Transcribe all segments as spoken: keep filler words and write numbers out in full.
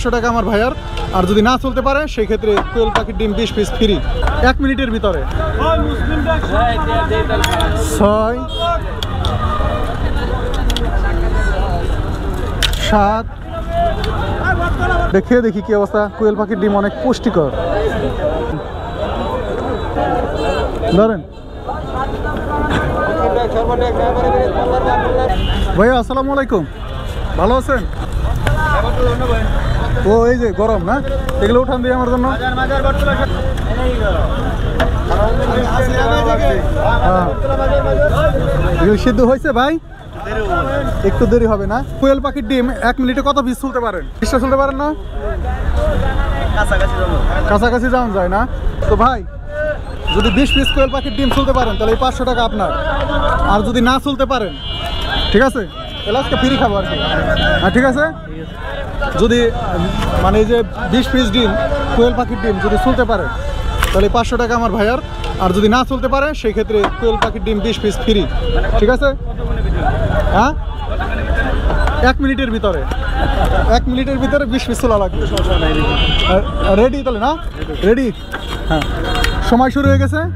পাঁচশো টাকা আমার ভাইয়ার। আর যদি না চলতে পারে সেই ক্ষেত্রে কোয়েল পাখির ডিম বিশ পিস ফ্রি এক মিনিটের ভিতরে। ছয় সাত দেখে দেখি কি অবস্থা। কোয়েল পাখির ডিম অনেক পুষ্টিকর। ধরেন ভাইয়া, আসসালামু আলাইকুম, ভালো আছেন? ও এই যে গরম না, এগুলো উঠান দিয়ে আমার জন্য। সিদ্ধ হয়েছে ভাই, একটু দেরি হবে না? কোয়েল পাখির ডিম এক মিনিটে কত পিস তুলতে পারেন? পিসটা তুলতে পারেন না? কাছাকাছি যাওয়া যায় না তো ভাই। যদি বিশ পিস কোয়েল পাখির ডিম তুলতে পারেন তাহলে এই পাঁচশো টাকা আপনার। আর যদি না তুলতে পারেন, ঠিক আছে, তাহলে আজকে ফ্রি খাবো আর কি। হ্যাঁ ঠিক আছে। যদি মানে এই যে বিশ পিস ডিম কোয়েল পাখির ডিম যদি তুলতে পারে তাহলে পাঁচশো টাকা আমার ভাইয়ার। আর যদি না চলতে পারে সেই ক্ষেত্রে কোয়েল পাখির ডিম বিশ পিস ফ্রি, ঠিক আছে? হ্যাঁ, এক মিনিটের ভিতরে এক মিনিটের ভিতরে বিশ পিস তোলা লাগবে। রেডি তাহলে না? রেডি। হ্যাঁ, সময় শুরু হয়ে গেছে।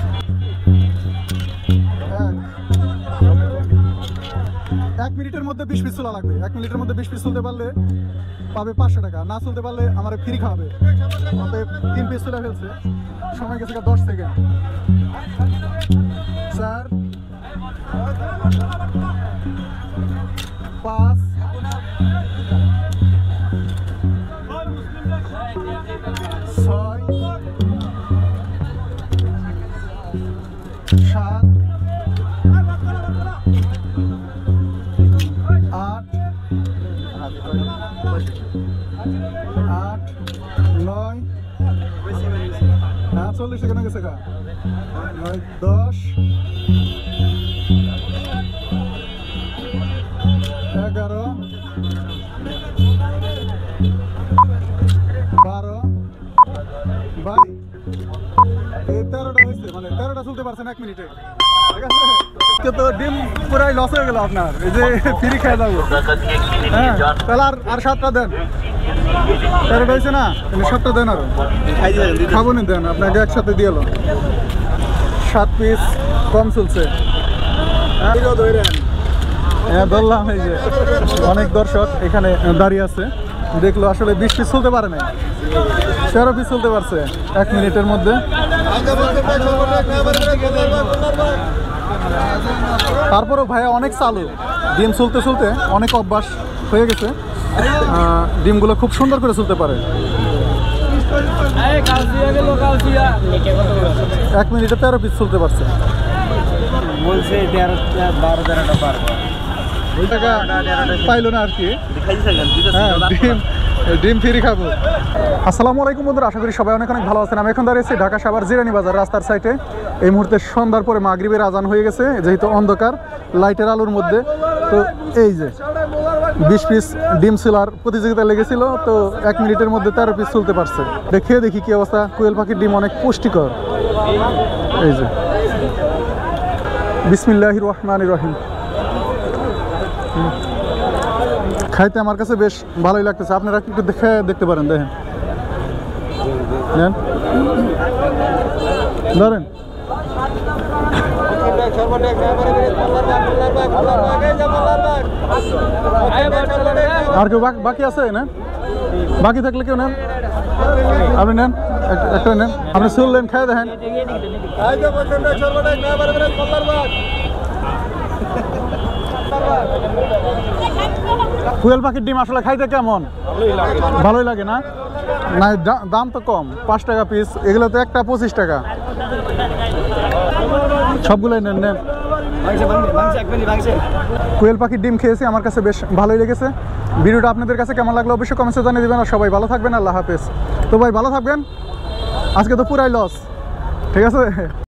এক মিনিটের মধ্যে বিশ পিস তোলা লাগবে। এক মিনিটের মধ্যে বিশ পিস তুলতে পারলে পাবে পাঁচশো টাকা, না তুলতে পারলে আমার ফ্রি খাওয়াবে। অতএব তিন পিস তুলে ফেলছে, সময় গেছে দশ সেকেন্ড। চার পাঁচ ছয় সাত আট আট নয় হ্যাঁ চল্লিশ সেকেন্ড গেছে গা। নয় দশ এগারো বারো। ভাই এই তেরোটা হয়েছে, মানে তেরোটা চলতে পারছেন এক মিনিটে, ঠিক আছে? তো ডিম পুরাই লস হয়ে গেল আপনার। এই যে ফ্রি খেয়ে যাবো। হ্যাঁ তাহলে আর আর সাতটা দেন। তেরোটা হয়েছে না, সাতটা দেন। আরো খাবো নি, দেন আপনাকে একসাথে দিয়ে এলো। সাত পিস কম চলছে। হ্যাঁ ধরলাম। এই যে অনেক দর্শক এখানে দাঁড়িয়ে আছে, দেখলো আসলে বিশ পিস চলতে পারে না, তেরো পিস চলতে পারছে এক মিনিটের মধ্যে। তারপরেও ভাইয়া অনেক চালু, ডিম চলতে চলতে অনেক অভ্যাস হয়ে গেছে। ডিমগুলো খুব সুন্দর করে চলতে পারে। এক মিনিটে তেরো পিস চলতে পারছে। বলছে বারো তেরোটা পারবো, টাকা পাইলো না আর কি। হ্যাঁ ডিম ডিম ফ্রি খাবো। আসসালামু আলাইকুম বন্ধুরা, আশা করি সবাই অনেক অনেক ভালো আছেন। আমি এখন দাঁড়িয়েছি ঢাকা সাভার জিরানি বাজার রাস্তার সাইডে। এই মুহূর্তে সন্ধ্যার পরে মাগরিবের আজান হয়ে গেছে, যেহেতু অন্ধকার লাইটের আলোর মধ্যে। তো এই যে বিশ পিস ডিম চুলার প্রতিযোগিতা লেগেছিল, তো এক মিনিটের মধ্যে তেরো পিস চলতে পারছে। দেখে দেখি কি অবস্থা। কোয়েল পাখির ডিম অনেক পুষ্টিকর। এই যে বিসমিল্লাহির রহমানির রহিম। খাইতে আমার কাছে বেশ ভালোই লাগতেছে, আপনারা একটু দেখে দেখতে পারেন। দেখেন, ধরেন আর কেউ বাকি আছে? নেন, বাকি থাকলে কেউ নেন, আপনি নেন, একটা নেন, আপনি শুনলেন, খাই দেখেন। কোয়েল পাখির ডিম আসলে খাইতে কেমন? ভালোই লাগে না? না দাম তো কম, পাঁচ টাকা পিস। এগুলো তো একটা পঁচিশ টাকা। সবগুলোই নেন নেন। কোয়েল পাখির ডিম খেয়েছি, আমার কাছে বেশ ভালোই লেগেছে। ভিডিওটা আপনাদের কাছে কেমন লাগলো অবশ্যই কমেন্টে জানিয়ে দেবেন। আর সবাই ভালো থাকবেন, আল্লাহ হাফেজ। তো ভাই ভালো থাকবেন, আজকে তো পুরাই লস, ঠিক আছে?